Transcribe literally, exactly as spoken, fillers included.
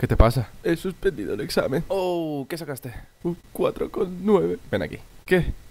¿Qué te pasa? He suspendido el examen. Oh, ¿qué sacaste? Un cuatro coma nueve. Ven aquí. ¿Qué?